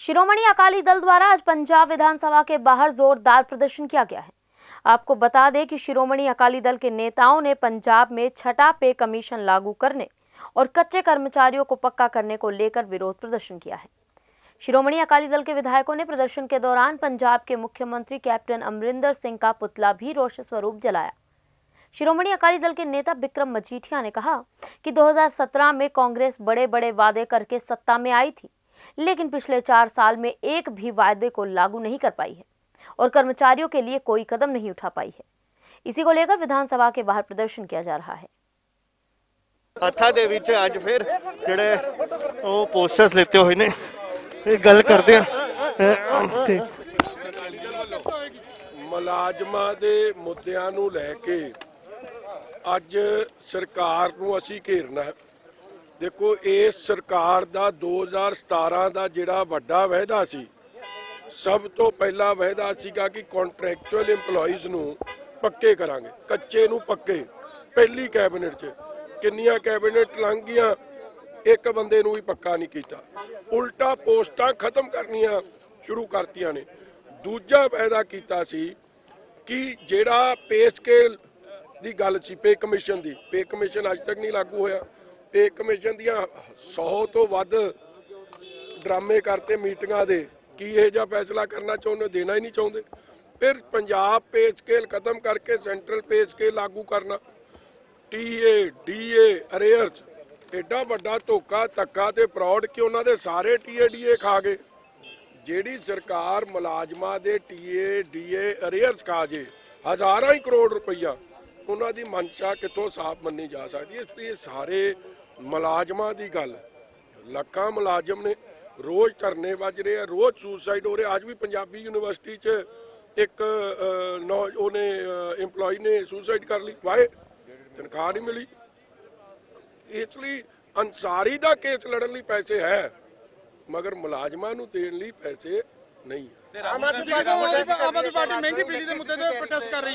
शिरोमणि अकाली दल द्वारा आज पंजाब विधानसभा के बाहर जोरदार प्रदर्शन किया गया है। आपको बता दें कि शिरोमणि अकाली दल के नेताओं ने पंजाब में छठा पे कमीशन लागू करने और कच्चे कर्मचारियों को पक्का करने को लेकर विरोध प्रदर्शन किया है। शिरोमणि अकाली दल के विधायकों ने प्रदर्शन के दौरान पंजाब के मुख्यमंत्री कैप्टन अमरिंदर सिंह का पुतला भी रोष स्वरूप जलाया। शिरोमणि अकाली दल के नेता बिक्रम मजीठिया ने कहा कि 2017 में कांग्रेस बड़े बड़े वादे करके सत्ता में आई थी, लेकिन पिछले 4 साल में एक भी वादे को लागू नहीं कर पाई है और कर्मचारियों के लिए कोई कदम नहीं उठा पाई है। इसी को लेकर विधानसभा के बाहर प्रदर्शन किया जा रहा है। हथा दे विच अज फिर जिहड़े ओ पोस्टर्स लेते हुए ने गल करदे आ मुलाजमां दे मुद्दिआं नूं लै के अज सरकार नूं असीं घेरना है। देखो इस सरकार दा 2017 दा जिहड़ा वड्डा वायदा सी, सब तो पहला वायदा सीगा कि कॉन्ट्रैक्चुअल इंपलॉइज नूं पक्के करांगे, कच्चे नूं पक्के। पहली कैबिनेट च किन्नियां कैबिनेट लंघ गईयां, एक बंदे नूं भी पक्का नहीं कीता, उल्टा पोस्टां खत्म करनियां शुरू करतियां ने। दूजा वायदा कीता सी कि जिहड़ा पे स्केल दी गल सी, पे कमीशन दी, पे कमीशन अज तक नहीं लागू होया। पे कमीशन दियां 100 तो वध ड्रामे करते मीटिंगां दे कि इह जिहा फैसला करना चाहुंदे, देना ही नहीं चाहुंदे। फिर पंजाब पे स्केल खत्म करके सेंट्रल पे स्केल लागू करना, टीए डीए अरेयर्स, एडा वड्डा धोखा धक्का ते फ्रॉड कि उन्हां दे सारे टीए डीए खा गए। ਜਿਹੜੀ सरकार मुलाजमां दे टीए डीए अरेयर्स खा जे हज़ारां ही करोड़ रुपया, उन्हां दी मंशा कितों साफ मन्नी जा सकती है। इसलिए सारे मुलाजमां दी गल, लखां मुलाजम ने रोज़ धरने वज रहे, रोज़ सुसाइड हो रहे। अज भी पंजाबी यूनिवर्सिटी च एक उन्हें इंपलॉय ने सुसाइड कर ली, वाए तनख्वाह नहीं मिली। इसलिए अंसारी दा केस लड़न लई पैसे है, मगर मुलाजमां नूं देण लई पैसे नहीं है। आम आदमी पार्टी महंगी बिजली के मुद्दे ते प्रोटेस्ट कर रही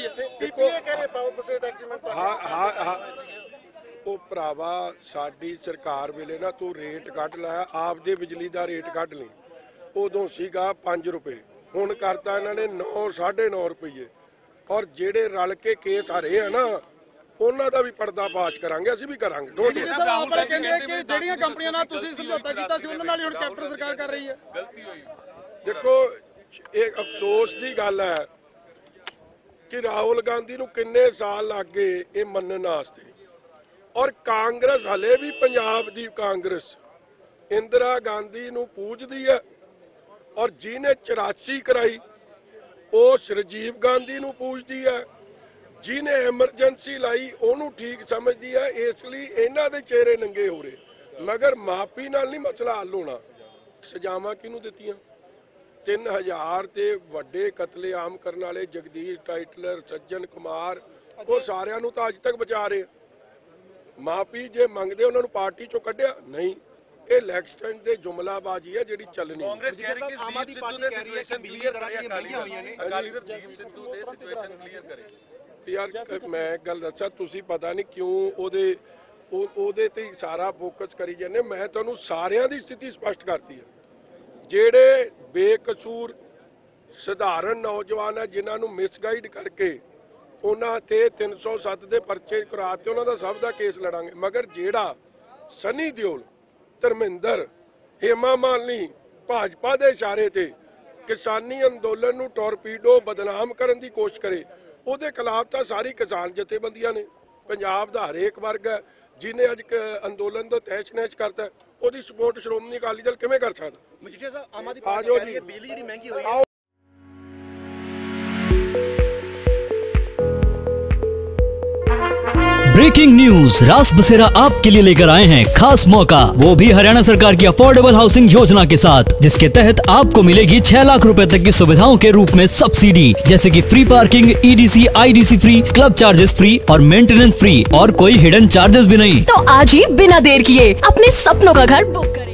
है। हाँ ਉਹ ਭਰਾਵਾ ਸਾਡੀ ਸਰਕਾਰ ਵੇਲੇ ਨਾ ਤੂੰ ਰੇਟ ਕੱਢ ਲਾਇਆ, ਆਪਦੇ ਬਿਜਲੀ ਦਾ ਰੇਟ ਕੱਢ ਲਈ। ਉਦੋਂ ਸੀਗਾ 5 ਰੁਪਏ, ਹੁਣ ਕਰਤਾ ਇਹਨਾਂ ਨੇ 9 9.5 ਰੁਪਏ। ਔਰ ਜਿਹੜੇ ਰਲ ਕੇ ਕੇਸ ਹਰੇ ਆ ਨਾ, ਉਹਨਾਂ ਦਾ ਵੀ ਪਰਦਾਫਾਸ਼ ਕਰਾਂਗੇ, ਅਸੀਂ ਵੀ ਕਰਾਂਗੇ। ਰਾਹੁਲ ਕਹਿੰਦੇ ਕਿ ਜਿਹੜੀਆਂ ਕੰਪਨੀਆਂ ਨਾਲ ਤੁਸੀਂ ਸਮਝੌਤਾ ਕੀਤਾ ਸੀ ਉਹਨਾਂ ਨਾਲ ਹੀ ਹੁਣ ਕੈਪਟਨ ਸਰਕਾਰ ਕਰ ਰਹੀ ਹੈ। ਗਲਤੀ ਹੋਈ। ਦੇਖੋ ਇਹ ਅਫਸੋਸ ਦੀ ਗੱਲ ਹੈ ਕਿ ਰਾਹੁਲ ਗਾਂਧੀ ਨੂੰ ਕਿੰਨੇ ਸਾਲ ਲੱਗ ਗਏ ਇਹ ਮੰਨਣ ਵਾਸਤੇ। ਔਰ ਕਾਂਗਰਸ ਹਲੇ ਵੀ ਪੰਜਾਬ ਦੀ ਕਾਂਗਰਸ ਇੰਦਰਾ ਗਾਂਧੀ ਨੂੰ ਪੂਜਦੀ ਹੈ, ਔਰ ਜਿਹਨੇ 84 ਕਰਾਈ ਉਸ ਰਾਜੀਵ ਗਾਂਧੀ ਨੂੰ ਪੂਜਦੀ ਹੈ, ਜਿਹਨੇ ਐਮਰਜੈਂਸੀ ਲਾਈ ਉਹਨੂੰ ਠੀਕ ਸਮਝਦੀ ਹੈ। ਇਸ ਲਈ ਇਹਨਾਂ ਦੇ ਚਿਹਰੇ ਨੰਗੇ ਹੋ ਰਹੇ, ਮਗਰ ਮਾਫੀ ਨਾਲ ਨਹੀਂ ਮਸਲਾ ਹੱਲ ਹੋਣਾ। ਸਜ਼ਾਵਾਂ ਕਿਹਨੂੰ ਦਿੱਤੀਆਂ? 3000 ਤੇ ਵੱਡੇ ਕਤਲੇਆਮ ਕਰਨ ਵਾਲੇ ਜਗਦੀਸ਼ ਟਾਈਟਲਰ, ਸੱਜਣ ਕੁਮਾਰ, ਉਹ ਸਾਰਿਆਂ ਨੂੰ ਤਾਂ ਅੱਜ ਤੱਕ ਬਚਾ ਰਹੇ। ਮਾਫੀ ਜੇ ਮੰਗਦੇ ਉਹਨਾਂ ਨੂੰ ਪਾਰਟੀ ਚੋਂ ਕੱਢਿਆ ਨਹੀਂ। ਇਹ ਲੈਕਸਟੈਂਡ ਦੇ ਜੁਮਲਾਬਾਜ਼ੀ ਹੈ ਜਿਹੜੀ ਚੱਲਣੀ। ਕਾਂਗਰਸ ਕਹਿ ਰਹੀ ਕਿ ਆਮ ਆਦਮੀ ਪਾਰਟੀ ਕਹਿ ਰਹੀ ਹੈ ਕਿ ਬਿਜਲੀ ਦਰਾਂ ਮਹਿੰਗੀਆਂ ਹੋਈਆਂ ਨੇ, ਅਕਾਲੀ ਦਲ ਦੀਪ ਸਿੱਧੂ ਦੇ ਸਿਚੁਏਸ਼ਨ ਕਲੀਅਰ ਕਰੇ। यार मैं गल दसा, तुसी पता नहीं क्यों ਉਹਦੇ ਤੇ सारा फोकस करी जाने। मैं तुहानू सारियां दी स्थिति स्पष्ट करती है। ਜਿਹੜੇ बेकसूर सधारण नौजवान है जिन्हां नू मिसगाइड करके उन्हां ते 307 ਦੇ ਪਰਚੇ ਕਰਾਤੇ, ਉਹਨਾਂ ਦਾ ਸਭ ਦਾ ਕੇਸ ਲੜਾਂਗੇ। मगर ਜਿਹੜਾ ਸਨੀ ਦਿਓਲ, ਧਰਮਿੰਦਰ, हेमा मालिनी भाजपा ਦੇ ਇਸ਼ਾਰੇ ਤੇ किसानी अंदोलन ਨੂੰ ਟੋਰਪੀਡੋ बदनाम ਕਰਨ ਦੀ ਕੋਸ਼ਿਸ਼ करे, ਉਹਦੇ ਖਿਲਾਫ ਤਾਂ ਸਾਰੀ ਕਿਸਾਨ ਜਥੇਬੰਦੀਆਂ ਨੇ। ਪੰਜਾਬ ਦਾ ਹਰੇਕ ਵਰਗ ਹੈ ਜਿਹਨੇ ਅੱਜ ਅੰਦੋਲਨ ਤੋਂ ਤਹਿਸ਼ ਨਹਿਸ਼ ਕਰਤਾ, ਉਹਦੀ ਸਪੋਰਟ ਸ਼੍ਰੋਮਣੀ ਅਕਾਲੀ ਦਲ ਕਿਵੇਂ ਕਰ ਸਕਦਾ? ਮਜੀਠੀਆ ਸਾਹਿਬ, ਆਮ ਆਦਮੀ ਪਾਰਟੀ ਕਹਿ ਰਹੀ ਹੈ ਬਿਜਲੀ ਜਿਹੜੀ ਮਹਿੰਗੀ ਹੋਈ ਹੈ। ब्रेकिंग न्यूज, रास बसेरा आपके लिए लेकर आए हैं खास मौका, वो भी हरियाणा सरकार की अफोर्डेबल हाउसिंग योजना के साथ, जिसके तहत आपको मिलेगी 6 लाख रुपए तक की सुविधाओं के रूप में सब्सिडी, जैसे कि free parking, EDC IDC free, club charges free और मेंटेनेंस फ्री, और कोई हिडन चार्जेस भी नहीं। तो आज ही बिना देर किए अपने सपनों का घर बुक करें।